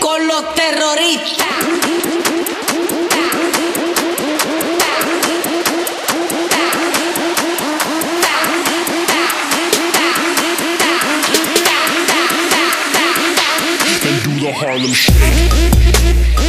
con los terroristas. And do the Harlem Shake.